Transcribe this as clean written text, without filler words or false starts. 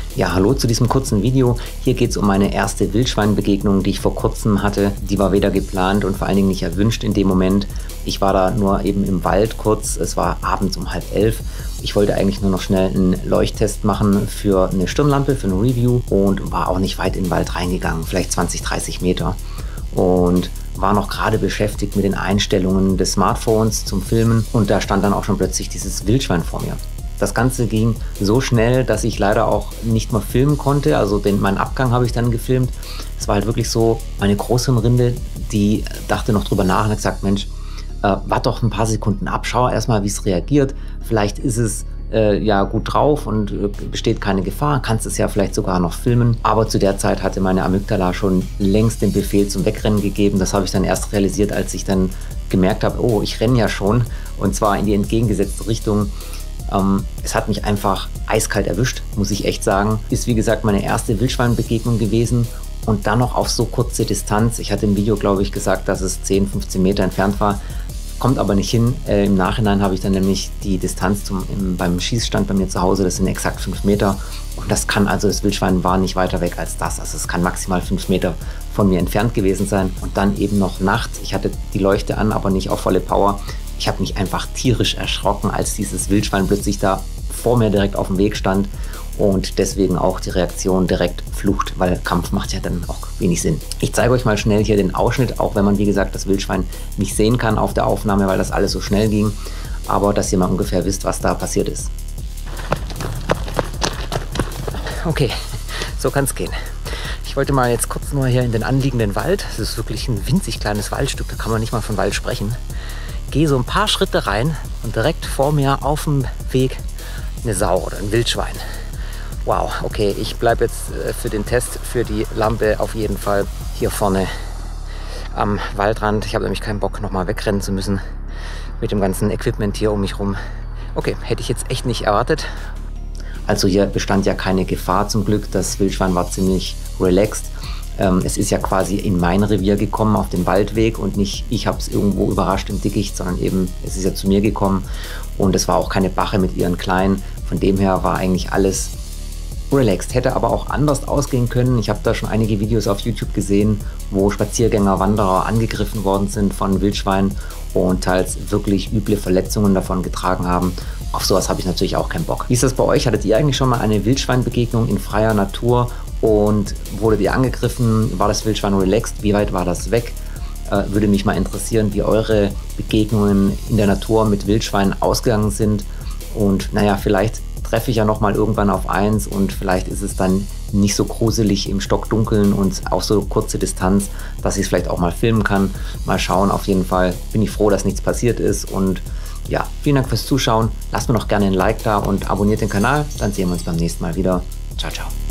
Ja, hallo zu diesem kurzen Video. Hier geht es um meine erste Wildschweinbegegnung, die ich vor kurzem hatte. Die war weder geplant und vor allen Dingen nicht erwünscht in dem Moment. Ich war da nur eben im Wald kurz. Es war abends um 10:30. Ich wollte eigentlich nur noch schnell einen Leuchttest machen für eine Stirnlampe, für ein Review und war auch nicht weit in den Wald reingegangen, vielleicht 20, 30 Meter. Und war noch gerade beschäftigt mit den Einstellungen des Smartphones zum Filmen und da stand dann auch schon plötzlich dieses Wildschwein vor mir. Das Ganze ging so schnell, dass ich leider auch nicht mehr filmen konnte. Also meinen Abgang habe ich dann gefilmt. Es war halt wirklich so, meine Großhirnrinde, die dachte noch drüber nach und hat gesagt, Mensch, warte doch ein paar Sekunden ab, schau erstmal, wie es reagiert. Vielleicht ist es ja gut drauf und besteht keine Gefahr, kannst es ja vielleicht sogar noch filmen. Aber zu der Zeit hatte meine Amygdala schon längst den Befehl zum Wegrennen gegeben. Das habe ich dann erst realisiert, als ich dann gemerkt habe, oh, ich renne ja schon und zwar in die entgegengesetzte Richtung. Es hat mich einfach eiskalt erwischt, muss ich echt sagen. Ist wie gesagt meine erste Wildschweinbegegnung gewesen und dann noch auf so kurze Distanz. Ich hatte im Video, glaube ich, gesagt, dass es 10, 15 Meter entfernt war. Kommt aber nicht hin. Im Nachhinein habe ich dann nämlich die Distanz beim Schießstand bei mir zu Hause, das sind exakt 5 Meter. Und das Wildschwein war nicht weiter weg als das. Also es kann maximal 5 Meter von mir entfernt gewesen sein. Und dann eben noch nachts. Ich hatte die Leuchte an, aber nicht auf volle Power. Ich habe mich einfach tierisch erschrocken, als dieses Wildschwein plötzlich da vor mir direkt auf dem Weg stand und deswegen auch die Reaktion direkt Flucht, weil Kampf macht ja dann auch wenig Sinn. Ich zeige euch mal schnell hier den Ausschnitt, auch wenn man wie gesagt das Wildschwein nicht sehen kann auf der Aufnahme, weil das alles so schnell ging, aber dass ihr mal ungefähr wisst, was da passiert ist. Okay, so kann es gehen. Ich wollte mal jetzt kurz nur hier in den anliegenden Wald. Es ist wirklich ein winzig kleines Waldstück, da kann man nicht mal von Wald sprechen. Gehe so ein paar Schritte rein und direkt vor mir auf dem Weg eine Sau oder ein Wildschwein. Wow, okay, ich bleibe jetzt für den Test, für die Lampe auf jeden Fall hier vorne am Waldrand. Ich habe nämlich keinen Bock, nochmal wegrennen zu müssen mit dem ganzen Equipment hier um mich rum. Okay, hätte ich jetzt echt nicht erwartet. Also hier bestand ja keine Gefahr zum Glück. Das Wildschwein war ziemlich relaxed. Es ist ja quasi in mein Revier gekommen auf den Waldweg und nicht ich habe es irgendwo überrascht im Dickicht, sondern eben es ist ja zu mir gekommen und es war auch keine Bache mit ihren Kleinen. Von dem her war eigentlich alles relaxed. Hätte aber auch anders ausgehen können. Ich habe da schon einige Videos auf YouTube gesehen, wo Spaziergänger, Wanderer angegriffen worden sind von Wildschweinen und teils wirklich üble Verletzungen davon getragen haben. Auf sowas habe ich natürlich auch keinen Bock. Wie ist das bei euch? Hattet ihr eigentlich schon mal eine Wildschweinbegegnung in freier Natur? Und wurdet ihr angegriffen? War das Wildschwein relaxed? Wie weit war das weg? Würde mich mal interessieren, wie eure Begegnungen in der Natur mit Wildschweinen ausgegangen sind. Und naja, vielleicht treffe ich ja noch mal irgendwann auf eins und vielleicht ist es dann nicht so gruselig im Stockdunkeln und auch so kurze Distanz, dass ich es vielleicht auch mal filmen kann. Mal schauen, auf jeden Fall bin ich froh, dass nichts passiert ist. Und ja, vielen Dank fürs Zuschauen. Lasst mir noch gerne ein Like da und abonniert den Kanal. Dann sehen wir uns beim nächsten Mal wieder. Ciao, ciao.